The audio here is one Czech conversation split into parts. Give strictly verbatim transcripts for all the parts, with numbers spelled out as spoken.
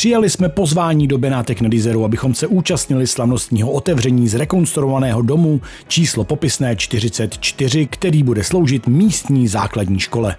Přijali jsme pozvání do Benátek nad Jizerou, abychom se účastnili slavnostního otevření zrekonstruovaného domu číslo popisné čtyřicet čtyři, který bude sloužit místní základní škole.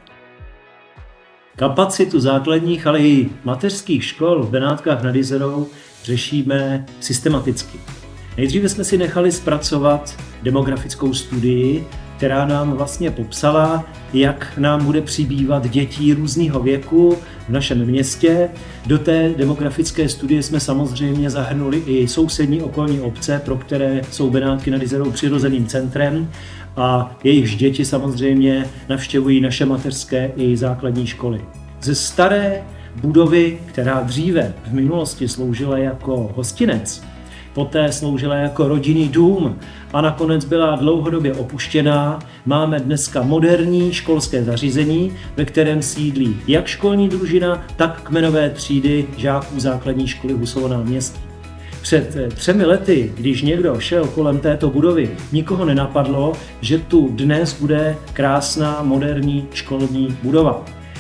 Kapacitu základních, ale i mateřských škol v Benátkách nad Jizerou řešíme systematicky. Nejdříve jsme si nechali zpracovat demografickou studii, která nám vlastně popsala, jak nám bude přibývat dětí různého věku v našem městě. Do té demografické studie jsme samozřejmě zahrnuli i sousední okolní obce, pro které jsou Benátky nad Jizerou přirozeným centrem a jejichž děti samozřejmě navštěvují naše mateřské i základní školy. Ze staré budovy, která dříve v minulosti sloužila jako hostinec, poté sloužila jako rodinný dům a nakonec byla dlouhodobě opuštěná, máme dneska moderní školské zařízení, ve kterém sídlí jak školní družina, tak kmenové třídy žáků základní školy Husovo náměstí. Před třemi lety, když někdo šel kolem této budovy, nikoho nenapadlo, že tu dnes bude krásná moderní školní budova.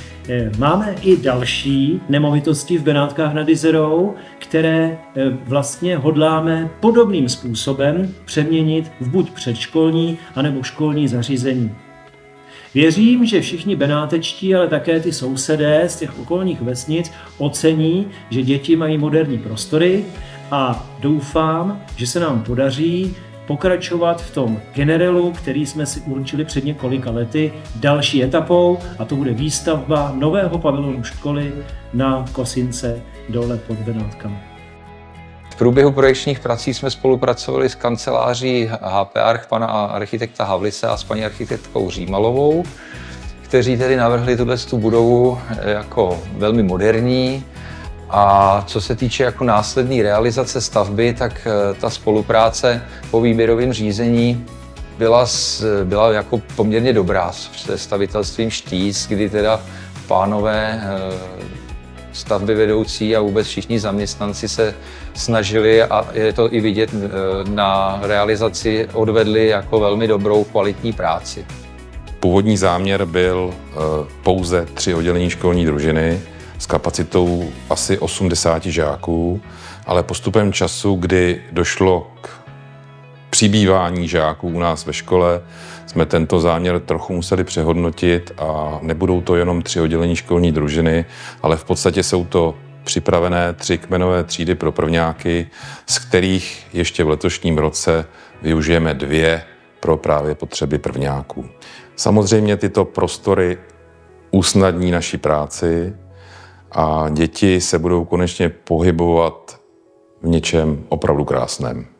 Máme i další nemovitosti v Benátkách nad Jizerou, které vlastně hodláme podobným způsobem přeměnit v buď předškolní, anebo školní zařízení. Věřím, že všichni benátečtí, ale také ty sousedé z těch okolních vesnic ocení, že děti mají moderní prostory a doufám, že se nám podaří pokračovat v tom generelu, který jsme si určili před několika lety, další etapou, a to bude výstavba nového pavilonu školy na Kosince dole pod Benátkami. V průběhu projekčních prací jsme spolupracovali s kanceláří H P Arch pana architekta Havlise a s paní architektkou Římalovou, kteří tedy navrhli tuto budovu jako velmi moderní. A co se týče jako následné realizace stavby, tak ta spolupráce po výběrovém řízení byla, byla jako poměrně dobrá se stavitelstvím Štíc, kdy teda pánové stavby vedoucí a vůbec všichni zaměstnanci se snažili, a je to i vidět na realizaci, odvedli jako velmi dobrou kvalitní práci. Původní záměr byl pouze tři oddělení školní družiny s kapacitou asi osmdesáti žáků, ale postupem času, kdy došlo k přibývání žáků u nás ve škole, jsme tento záměr trochu museli přehodnotit a nebudou to jenom tři oddělení školní družiny, ale v podstatě jsou to připravené tři kmenové třídy pro prvňáky, z kterých ještě v letošním roce využijeme dvě pro právě potřeby prvňáků. Samozřejmě tyto prostory usnadní naši práci a děti se budou konečně pohybovat v něčem opravdu krásném.